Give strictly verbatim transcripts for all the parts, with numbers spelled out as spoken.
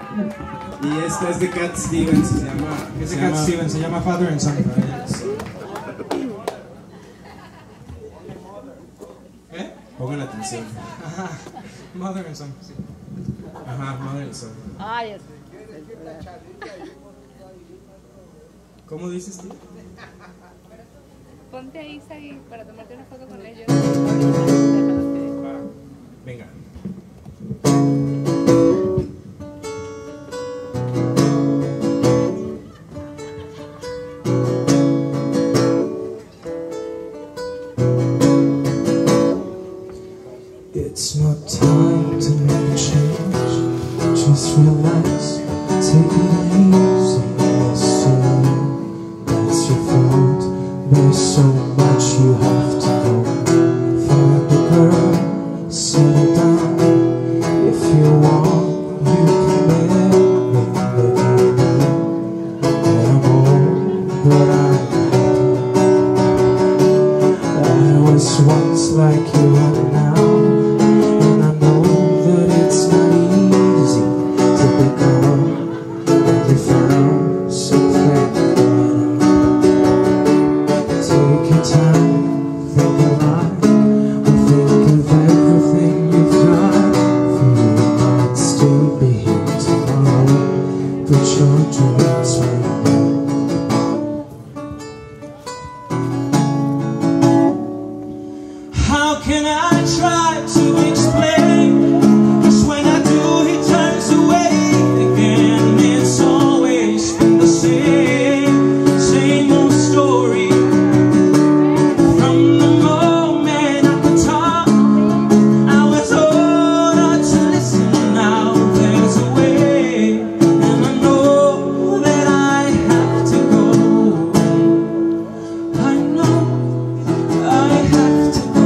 Y esta es de Cat Stevens, se llama... Es de Cat Stevens, se llama Father and Son. ¿Eh? Pongan atención. Ajá, Mother and Son, sí. Ajá, Mother and Son. Ay, es... ¿Cómo dices tú? Ponte ahí, Isai, para tomarte una foto con ellos. Va, venga. It's not time to make a change. Just relax, take it easy. Yes, sir, that's your fault. There's so much you have to know. Find a girl, settle down. If you want, you can marry me. Look at me, and I'm old, but I'm happy. I was once like you are now. How can I try to explain? 'Cause when I do, he turns away again. It's always been the same, same old story. From the moment at the top, I was ordered to listen. Now there's a way, and I know that I have to go. I know I have to go.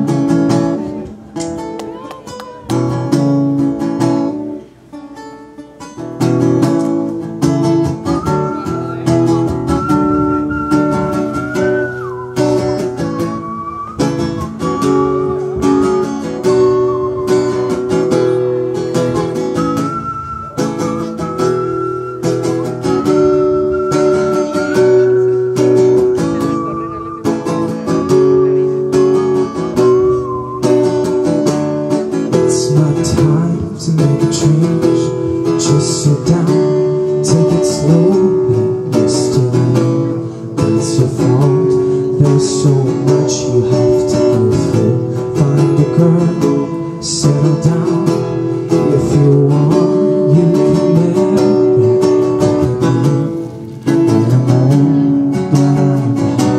It's not time to make a change. Just sit down, take it slowly. Yesterday, it's your fault. There's so much you have to go through. Find a girl, settle down. If you want, you can marry me. I'm old, but I'm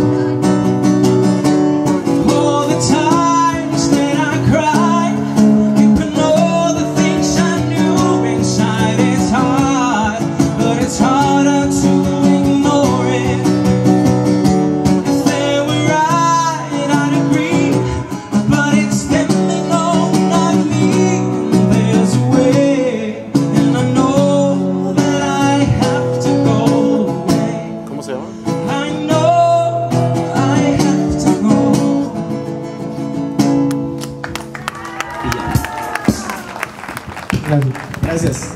happy. All the times that I cried, keeping all the things I knew inside. It's hard, but it's harder to ignore it. If they were right, I'd agree, but it's them that know, not me. There's a way, and I know that I have to go away. ¿Cómo se llama? I know I have to go. Y ya. Gracias. Gracias.